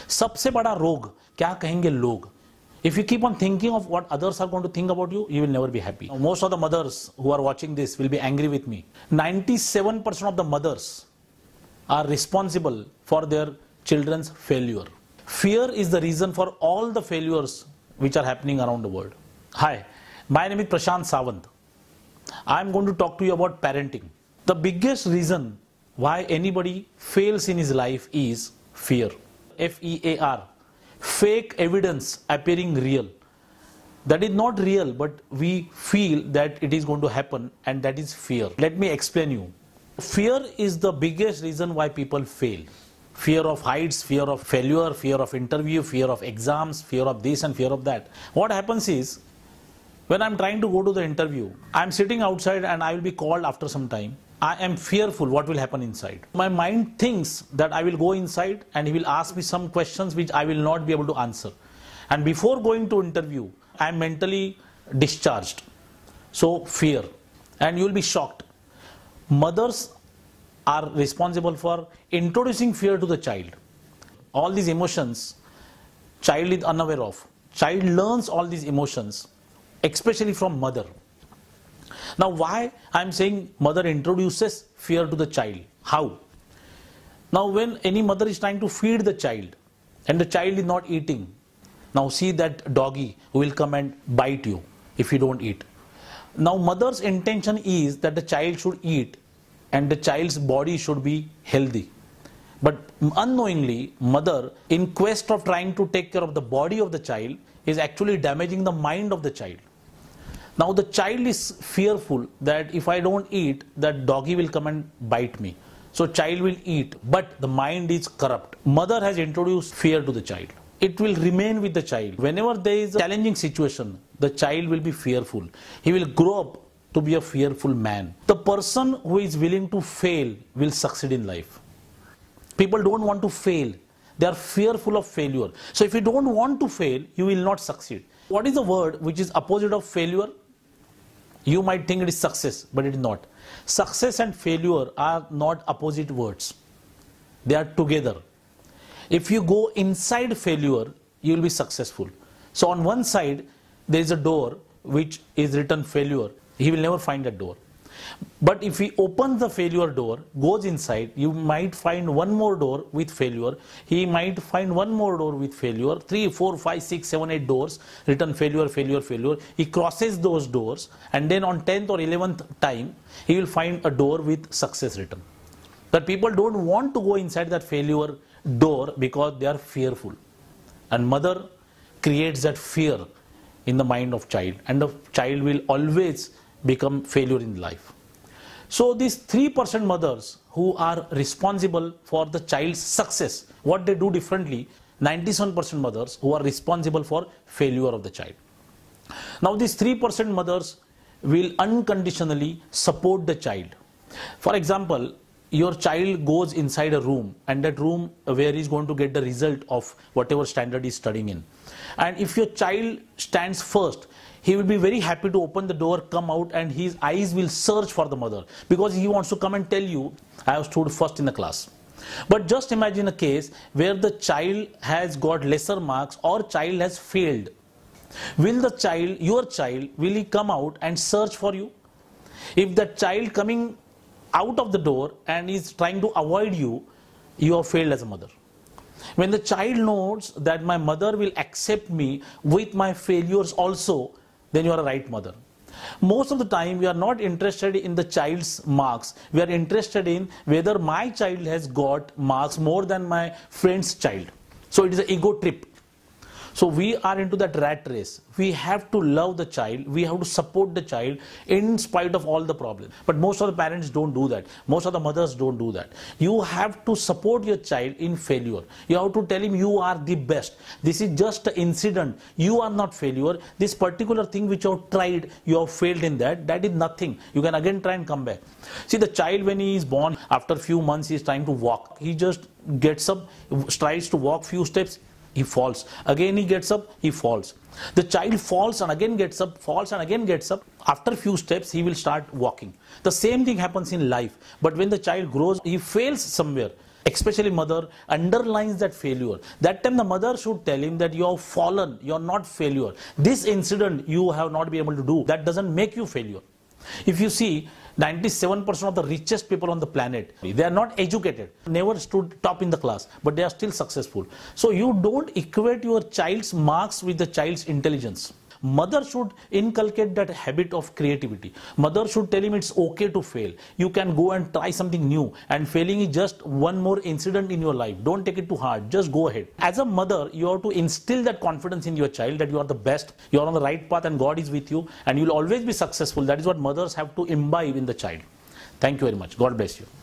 सबसे बड़ा रोग क्या कहेंगे लोग? If you keep on thinking of what others are going to think about you, you will never be happy. Most of the mothers who are watching this will be angry with me. 97% of the mothers are responsible for their children's failure. Fear is the reason for all the failures which are happening around the world. Hi, my name is Prashant Sawant. I am going to talk to you about parenting. The biggest reason why anybody fails in his life is fear. F-E-A-R. Fake evidence appearing real. That is not real, but we feel that it is going to happen, and that is fear. Let me explain you. Fear is the biggest reason why people fail. Fear of heights, fear of failure, fear of interview, fear of exams, fear of this and fear of that. What happens is, when I'm trying to go to the interview, I'm sitting outside and I will be called after some time. I am fearful what will happen inside. My mind thinks that I will go inside and he will ask me some questions which I will not be able to answer. And before going to interview, I am mentally discharged. So fear. And you will be shocked. Mothers are responsible for introducing fear to the child. All these emotions, child is unaware of. Child learns all these emotions, especially from mother. Now why I am saying mother introduces fear to the child? How? Now when any mother is trying to feed the child and the child is not eating, now see that doggy who will come and bite you if you don't eat. Now mother's intention is that the child should eat and the child's body should be healthy. But unknowingly, mother, in quest of trying to take care of the body of the child, is actually damaging the mind of the child. Now the child is fearful that if I don't eat, that doggy will come and bite me. So child will eat, but the mind is corrupt. Mother has introduced fear to the child. It will remain with the child. Whenever there is a challenging situation, the child will be fearful. He will grow up to be a fearful man. The person who is willing to fail will succeed in life. People don't want to fail. They are fearful of failure. So if you don't want to fail, you will not succeed. What is the word which is opposite of failure? You might think it is success, but it is not. Success and failure are not opposite words. They are together. If you go inside failure, you will be successful. So on one side, there is a door which is written failure. He will never find that door. But if he opens the failure door, goes inside, you might find one more door with failure. He might find one more door with failure. 3, 4, 5, 6, 7, 8 doors written failure, failure, failure. He crosses those doors, and then on 10th or 11th time, he will find a door with success written. But people don't want to go inside that failure door because they are fearful. And mother creates that fear in the mind of child, and the child will always become failure in life. So these 3% mothers who are responsible for the child's success, what they do differently, 97% mothers who are responsible for failure of the child. Now these 3% mothers will unconditionally support the child. For example, your child goes inside a room, and that room where he is going to get the result of whatever standard he is studying in. And if your child stands first, he will be very happy to open the door, come out, and his eyes will search for the mother because he wants to come and tell you, I have stood first in the class. But just imagine a case where the child has got lesser marks or child has failed. Will the child, your child, will he come out and search for you? If the child coming out of the door and is trying to avoid you, you have failed as a mother. When the child knows that my mother will accept me with my failures also, then you are a right mother. Most of the time we are not interested in the child's marks. We are interested in whether my child has got marks more than my friend's child. So it is an ego trip. So we are into that rat race. We have to love the child. We have to support the child in spite of all the problems. But most of the parents don't do that. Most of the mothers don't do that. You have to support your child in failure. You have to tell him you are the best. This is just an incident. You are not failure. This particular thing which you have tried, you have failed in that. That is nothing. You can again try and come back. See, the child when he is born, after a few months he is trying to walk. He just gets up, tries to walk few steps. He falls. Again he gets up, he falls. The child falls and again gets up, falls and again gets up. After a few steps, he will start walking. The same thing happens in life. But when the child grows, he fails somewhere. especially mother, underlines that failure. That time the mother should tell him that you have fallen, you are not failure. This incident you have not been able to do, that doesn't make you failure. If you see, 97% of the richest people on the planet, they are not educated, never stood top in the class, but they are still successful. So you don't equate your child's marks with the child's intelligence. Mother should inculcate that habit of creativity. Mother should tell him it's okay to fail. You can go and try something new, and failing is just one more incident in your life. Don't take it too hard. Just go ahead. As a mother, you have to instill that confidence in your child that you are the best, you are on the right path and God is with you and you will always be successful. That is what mothers have to imbibe in the child. Thank you very much. God bless you.